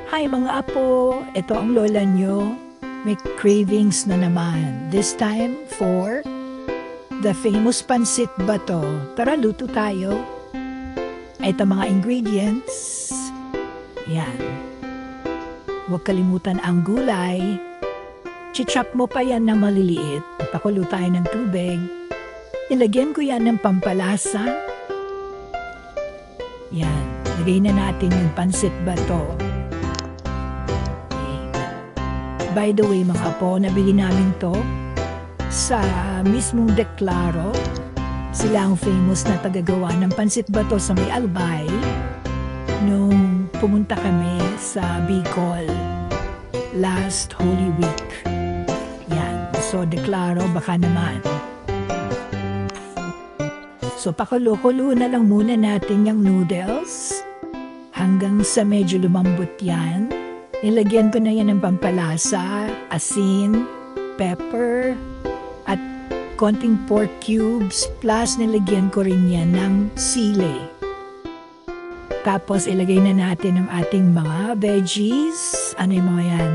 Hi mga apo, ito ang lola nyo. May cravings na naman. This time for the famous pansit bato. Tara, luto tayo. Ito mga ingredients. Yan. Huwag kalimutan ang gulay. Chichop mo pa yan na maliliit. Pakulo tayo ng tubig. Nilagyan ko yan ng pampalasa. Yan. Lagay na natin yung pansit bato. By the way mga apo, nabili namin to sa mismong Declaro. Sila ang famous na tagagawa ng pansit bato sa may Albay nung pumunta kami sa Bicol last Holy Week. Yan, so Declaro baka naman. So pakulo-kulo na lang muna natin yung noodles hanggang sa medyo lumambot yan. Nilagyan ko na yan ng pampalasa, asin, pepper, at konting pork cubes, plus nilagyan ko rin yan ng sili. Tapos ilagay na natin ang ating mga veggies. Ano yung mga yan?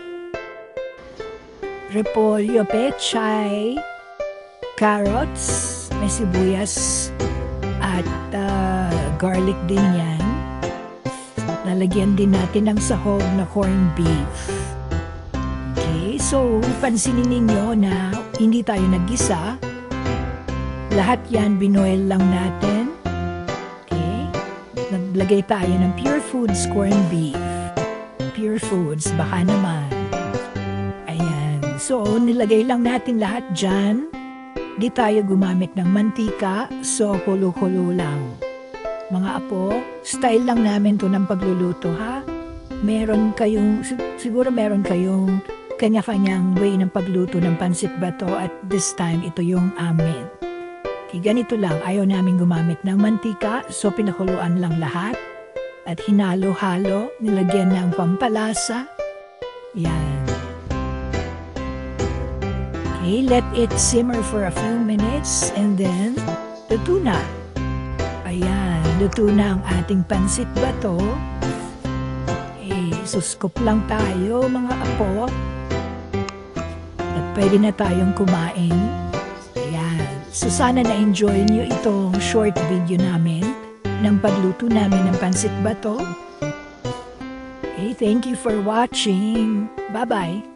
Repolyo, pechay, carrots, may sibuyas, at garlic din yan. Lalagyan din natin ng sahog na corned beef. Okay, so pansinin ninyo na hindi tayo naggisa. Lahat yan binoil lang natin. Okay, naglagay tayo ng Pure Foods corned beef. Pure Foods, baka naman. Ayan, so nilagay lang natin lahat dyan. Di tayo gumamit ng mantika, so kulo-kulo lang. Mga apo, style lang namin to ng pagluluto ha. Siguro meron kayong kanya-kanyang way ng pagluto ng pansit bato at this time ito yung amin. Okay, ganito lang, ayaw namin gumamit ng mantika, so pinakuluan lang lahat at hinalo-halo, nilagyan ng pampalasa. Yan. Okay, let it simmer for a few minutes and then luto na. Ayan, luto na ang ating pansit bato. Suskop lang tayo mga apo. At pwede na tayong kumain. Ayan, so sana na-enjoy nyo itong short video namin ng pagluto namin ng pansit bato. Okay, thank you for watching. Bye-bye.